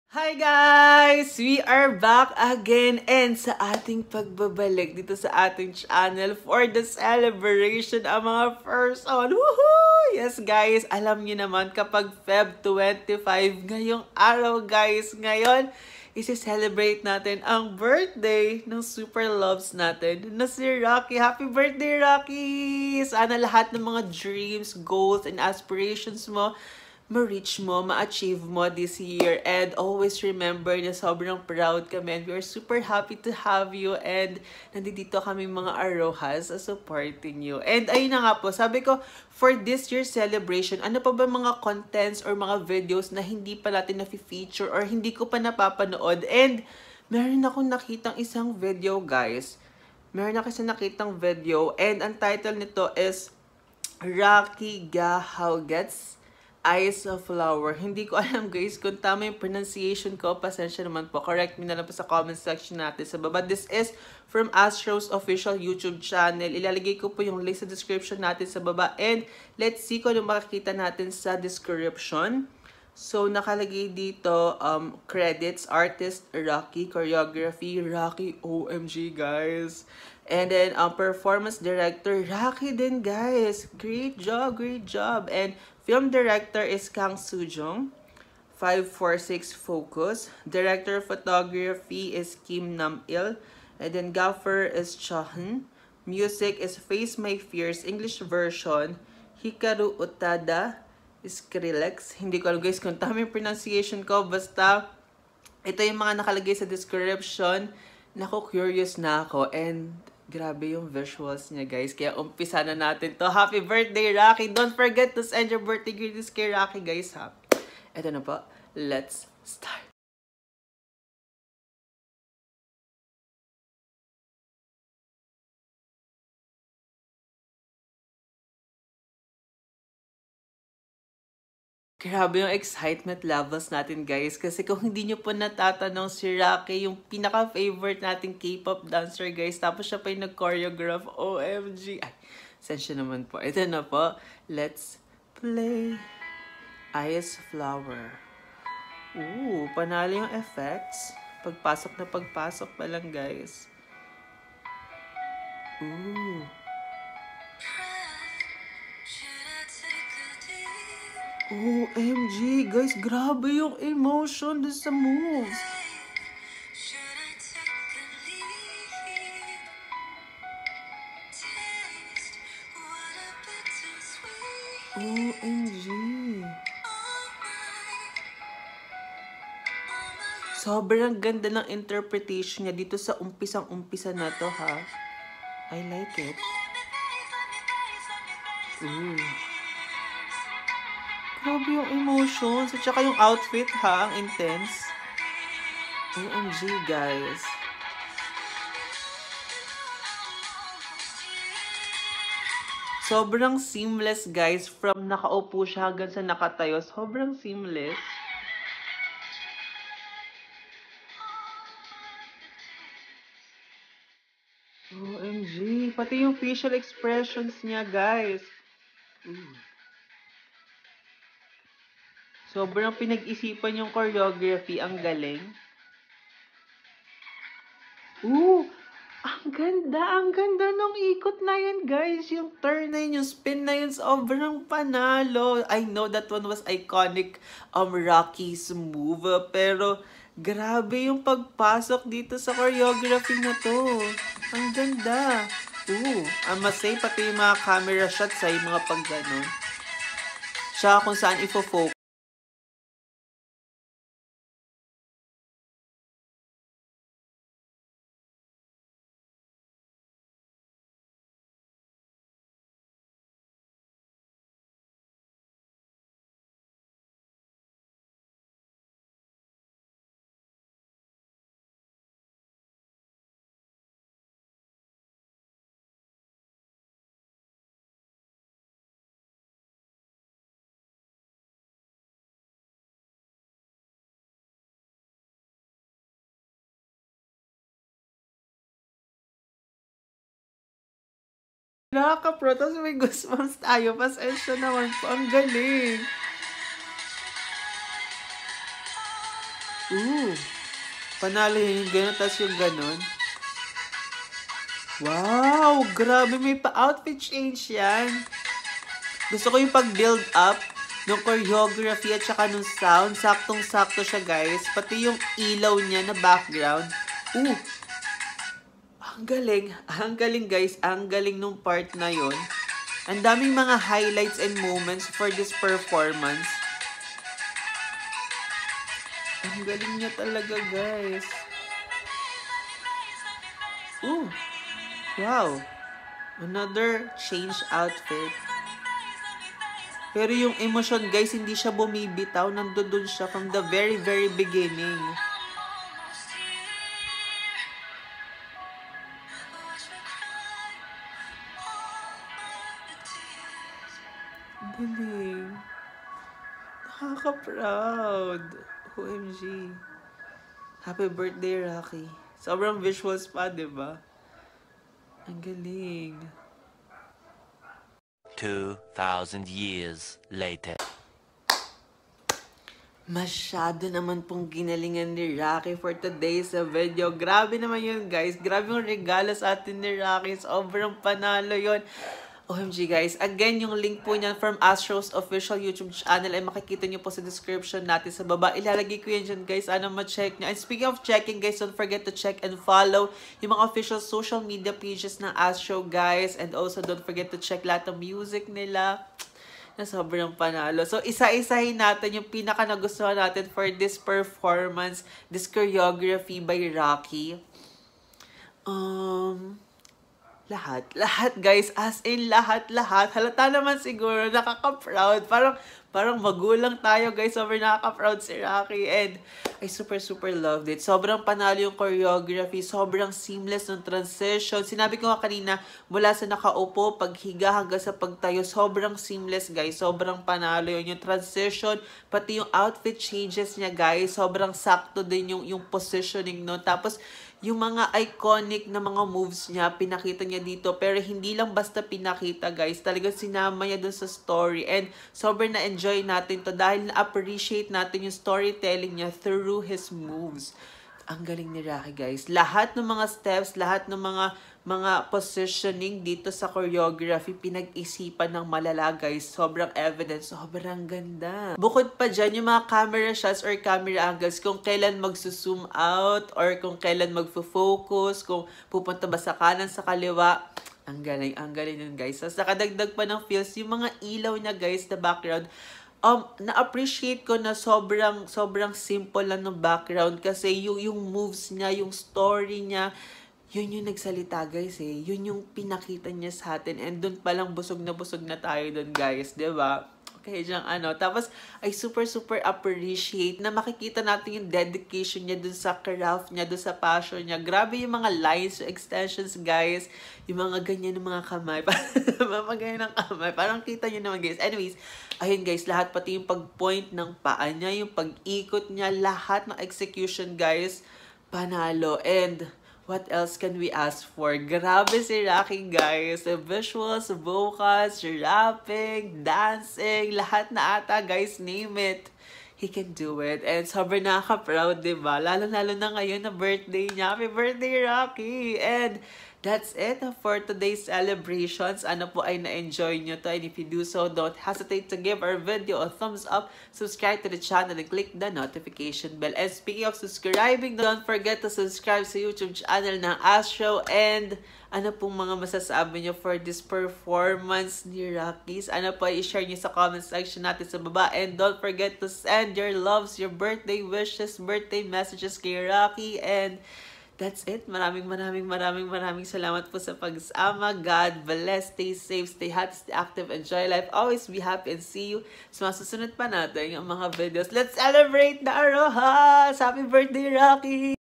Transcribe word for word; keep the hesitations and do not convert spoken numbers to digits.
Hi guys! We are back again and sa ating pagbabalik dito sa ating channel for the celebration ang mga person. Woohoo! Yes guys, alam niyo naman kapag Feb twenty-five ngayong araw guys, ngayon isi-celebrate natin ang birthday ng super loves natin na si Rocky. Happy birthday Rocky! Sana lahat ng mga dreams, goals, and aspirations mo ma-reach mo, ma-achieve mo this year. And always remember na sobrang proud kami and we are super happy to have you. And nandito kami mga Arohas supporting you. And ayun na nga po, sabi ko, for this year's celebration, ano pa ba mga contents or mga videos na hindi pa natin na-feature or hindi ko pa napapanood? And meron akong nakitang isang video guys. Meron ako isang nakitang video and ang title nito is Rocky ga Howgetz Eyes of Flower. Hindi ko alam guys kung tama yung pronunciation ko. Pasensya naman po. Correct me na lang po sa comment section natin sa baba. This is from Astro's official YouTube channel. Ilalagay ko po yung link sa description natin sa baba. And let's see kung ano makikita natin sa description. So, nakalagay dito, um, credits, artist, Rocky, choreography, Rocky, O M G guys. And then, um, performance director, Rocky din guys. Great job, great job. And film director is Kang Sujong. five four six Focus. Director of photography is Kim Nam-il. And then gaffer is Chahan. Music is Face My Fears, English version. Hikaru Utada. Skrillex. Hindi ko alam guys kung tama yung pronunciation ko. Basta, ito yung mga nakalagay sa description. Naku, curious na ako. And grabe yung visuals niya guys. Kaya umpisa na natin to. Happy birthday Rocky! Don't forget to send your birthday greetings kay Rocky guys ha. Ito na po. Let's start. Grabe yung excitement levels natin guys. Kasi kung hindi nyo po natatanong si Rocky, yung pinaka-favorite nating K-pop dancer guys. Tapos siya pa yung nag-choreograph. O M G. Ay, sensya naman po. Ito na po. Let's play. Ice Flower. Ooh, panalo yung effects. Pagpasok na pagpasok pa lang guys. Ooh. O M G, guys, grabe yung emotion dun sa moves. O M G. Sobrang ganda ng interpretation niya dito sa umpisang-umpisa na to, ha? I like it. Ooh. Grabe yung emotions. At saka yung outfit ha, ang intense. O M G guys. Sobrang seamless guys. From nakaupo siya hanggang sa nakatayo. Sobrang seamless. O M G. Pati yung facial expressions niya guys. Ooh. Sobrang pinag-isipan yung choreography. Ang galing. Ooh! Ang ganda! Ang ganda nung ikot na yun, guys. Yung turn na yun, yung spin na yun, sobrang panalo. I know that one was iconic um, Rocky's move. Pero, grabe yung pagpasok dito sa choreography na to. Ang ganda. Ooh! I must say, pati yung mga camera shots ay mga pag-ganon. Siya kung saan ifo-focus. Nakaka-pro, tapos may goosebumps tayo. Pasensya naman po. Ang galing. Ooh. Panalo yun yung gano'n, tas yung gano'n. Wow! Grabe, may pa-outfit change yan. Gusto ko yung pag-build up ng choreography at saka ng sound. Saktong-sakto siya, guys. Pati yung ilaw niya na background. Ooh! Ang galing. Ang galing, guys. Ang galing nung part na yon. Ang daming mga highlights and moments for this performance. Ang galing niya talaga, guys. Ooh! Wow! Another change outfit. Pero yung emotion, guys, hindi siya bumibitaw. Nandun siya from the very, very beginning. Galing. Nakaka-proud. O M G. Happy birthday, Rocky. Sobrang visuals pa, diba? Ang galing. two thousand years later. Masyado naman pong ginalingan ni Rocky for today's video. Grabe naman yun, guys. Grabe yung regalo sa atin ni Rocky. Sobrang panalo yun. O M G, guys. Again, yung link po niyan from Astro's official YouTube channel ay makikita niyo po sa description natin sa baba. Ilalagay ko yan dyan, guys. Ano ma-check niyo. And speaking of checking, guys, don't forget to check and follow yung mga official social media pages ng Astro, guys. And also, don't forget to check lahat ng music nila na sobrang panalo. So, isa-isahin natin yung pinaka nagustuhan natin for this performance, this choreography by Rocky. Um... Lahat. Lahat, guys. As in, lahat-lahat. Halata naman siguro. Nakaka-proud. Parang, parang magulang tayo, guys. Sobrang nakaka-proud si Rocky. And, I super, super loved it. Sobrang panalo yung choreography. Sobrang seamless ng transition. Sinabi ko nga kanina, mula sa nakaupo, paghiga hanggang sa pagtayo, sobrang seamless, guys. Sobrang panalo yun. Yung transition, pati yung outfit changes niya, guys. Sobrang sakto din yung, yung positioning, no? Tapos, yung mga iconic na mga moves niya, pinakita niya dito. Pero hindi lang basta pinakita, guys. Talagang sinama niya dun sa story. And sobrang na-enjoy natin to dahil na-appreciate natin yung storytelling niya through his moves. Ang galing ni Rocky, guys. Lahat ng mga steps, lahat ng mga mga positioning dito sa choreography, pinag-isipan ng malala, guys. Sobrang evidence, sobrang ganda. Bukod pa dyan, yung mga camera shots or camera angles, kung kailan magsuzoom out or kung kailan magfo-focus, kung pupunta ba sa kanan, sa kaliwa. Ang galing, ang galing nun, guys. So, nakadagdag pa ng feels, yung mga ilaw niya, guys, na background, Um, na-appreciate ko na sobrang, sobrang simple lang ng background kasi yung, yung moves niya, yung story niya, yun yung nagsalita, guys, eh. Yun yung pinakita niya sa atin. And dun palang busog na busog na tayo dun, guys. Diba? Okay, dyan, ano. Tapos, I super, super appreciate na makikita natin yung dedication niya dun sa craft niya, dun sa passion niya. Grabe yung mga lines, yung extensions, guys. Yung mga ganyan ng mga kamay. Mga ganyan ng kamay. Parang kita nyo naman, guys. Anyways, ayun, guys. Lahat, pati yung pag-point ng paa niya, yung pag-ikot niya, lahat ng execution, guys, panalo. And what else can we ask for? Grabe si Rocky, guys. The visuals, vocals, rapping, dancing, lahat na ata, guys, name it. He can do it. And sobrang nakaka-proud, diba? Lalo-lalo na ngayon na birthday niya. Happy birthday, Rocky! And that's it for today's celebrations. Ano po ay na-enjoy nyo to? And if you do so, don't hesitate to give our video a thumbs up, subscribe to the channel, and click the notification bell. And speaking of subscribing, don't forget to subscribe sa YouTube channel ng Astro. And ano pong mga masasabi nyo for this performance ni Rocky? Ano po ay i-share nyo sa comment section natin sa baba. And don't forget to send your loves, your birthday wishes, birthday messages kay Rocky. And that's it. Maraming maraming maraming maraming salamat po sa pagsama. God bless. Stay safe, stay happy, stay active, enjoy life. Always be happy and see you sa mga susunod pa natin yung mga videos. Let's celebrate the Arohas! Happy birthday, Rocky!